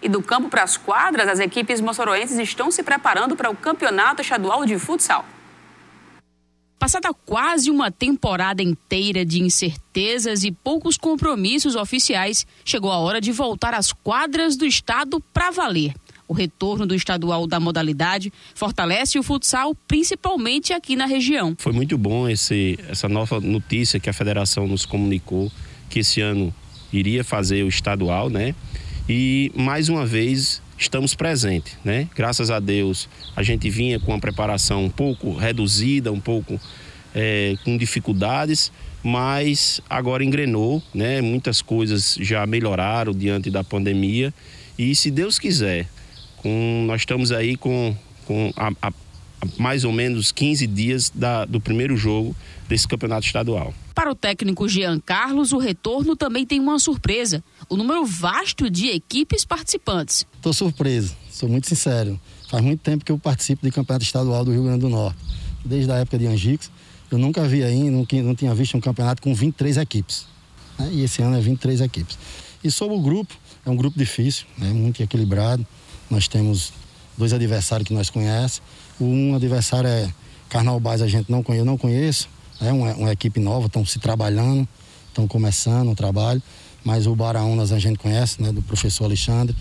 E do campo para as quadras, as equipes moçoroenses estão se preparando para o Campeonato Estadual de Futsal. Passada quase uma temporada inteira de incertezas e poucos compromissos oficiais, chegou a hora de voltar às quadras do estado para valer. O retorno do estadual da modalidade fortalece o futsal, principalmente aqui na região. Foi muito bom essa nova notícia que a federação nos comunicou, que esse ano iria fazer o estadual, né? E mais uma vez estamos presentes, né? Graças a Deus a gente vinha com uma preparação um pouco reduzida, um pouco com dificuldades, mas agora engrenou, né? Muitas coisas já melhoraram diante da pandemia e, se Deus quiser, nós estamos aí com mais ou menos 15 dias do primeiro jogo desse campeonato estadual. Para o técnico Jean Carlos, o retorno também tem uma surpresa: o número vasto de equipes participantes. Estou surpreso, sou muito sincero. Faz muito tempo que eu participo do campeonato estadual do Rio Grande do Norte. Desde a época de Angicos, eu nunca vi ainda, não tinha visto um campeonato com 23 equipes. Né? E esse ano é 23 equipes. E sobre o grupo, é um grupo difícil, né? Muito equilibrado. Nós temos 2 adversários que nós conhecemos. Um adversário é Carnaubás, eu não conheço. É uma equipe nova, estão se trabalhando, estão começando o trabalho. Mas o Baraunas a gente conhece, né, do professor Alexandre.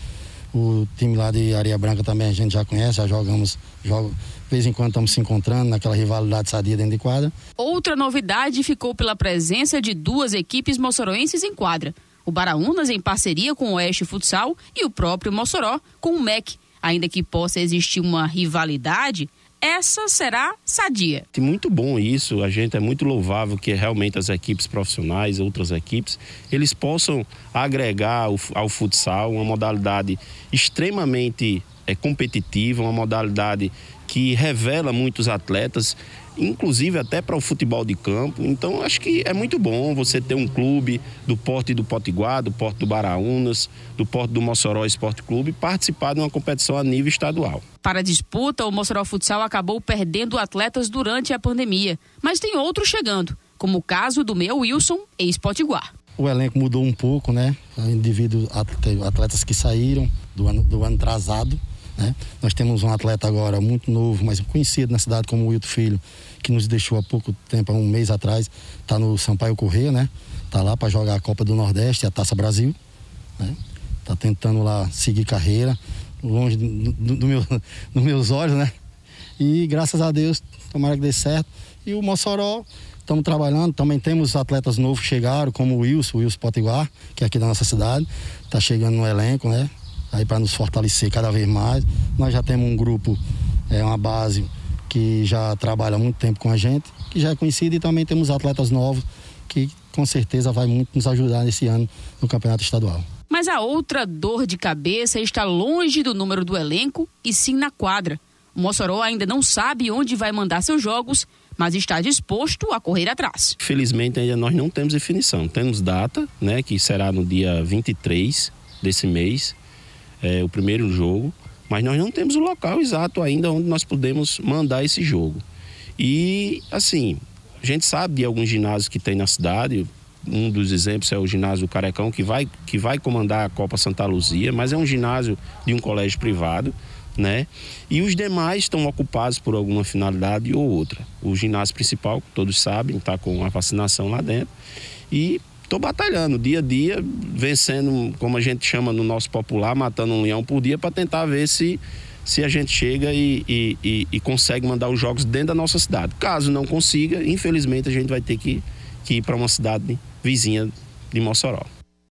O time lá de Areia Branca também a gente já conhece, já jogamos. De vez em quando estamos se encontrando naquela rivalidade sadia dentro de quadra. Outra novidade ficou pela presença de 2 equipes moçoroenses em quadra. O Baraunas em parceria com o Oeste Futsal e o próprio Mossoró com o MEC. Ainda que possa existir uma rivalidade, essa será sadia. Muito bom isso, a gente é muito louvável que realmente as equipes profissionais, outras equipes, eles possam agregar ao futsal uma modalidade extremamente competitiva, uma modalidade que revela muitos atletas, inclusive até para o futebol de campo. Então acho que é muito bom você ter um clube do porte do Potiguar, do porte do Baraunas, do porte do Mossoró Esporte Clube participar de uma competição a nível estadual. Para a disputa, o Mossoró Futsal acabou perdendo atletas durante a pandemia, mas tem outros chegando, como o caso do meu Wilson, ex-Potiguar. O elenco mudou um pouco, né? Devido a atletas que saíram do ano atrasado. Né? Nós temos um atleta agora muito novo, mas conhecido na cidade como o Wilton Filho, que nos deixou há pouco tempo, há um mês atrás, está no Sampaio Corrêa, né? Está lá para jogar a Copa do Nordeste e a Taça Brasil, né? Está tentando lá seguir carreira, longe dos meus olhos, né? E graças a Deus, tomara que dê certo. E o Mossoró, estamos trabalhando, também temos atletas novos que chegaram, como o Wilson Potiguar, que é aqui da nossa cidade, está chegando no elenco, né? Aí para nos fortalecer cada vez mais. Nós já temos um grupo, uma base que já trabalha há muito tempo com a gente, que já é conhecido, e também temos atletas novos que com certeza vai muito nos ajudar nesse ano no campeonato estadual. Mas a outra dor de cabeça está longe do número do elenco e sim na quadra. O Mossoró ainda não sabe onde vai mandar seus jogos, mas está disposto a correr atrás. Felizmente ainda nós não temos definição. Temos data, né, que será no dia 23 desse mês. O primeiro jogo, mas nós não temos o local exato ainda onde nós podemos mandar esse jogo. E, assim, a gente sabe de alguns ginásios que tem na cidade. Um dos exemplos é o ginásio do Carecão, que vai comandar a Copa Santa Luzia, mas é um ginásio de um colégio privado, né? E os demais estão ocupados por alguma finalidade ou outra. O ginásio principal, todos sabem, está com a vacinação lá dentro. E estou batalhando dia a dia, vencendo, como a gente chama no nosso popular, matando um leão por dia, para tentar ver se a gente chega e consegue mandar os jogos dentro da nossa cidade. Caso não consiga, infelizmente a gente vai ter que ir para uma cidade vizinha de Mossoró.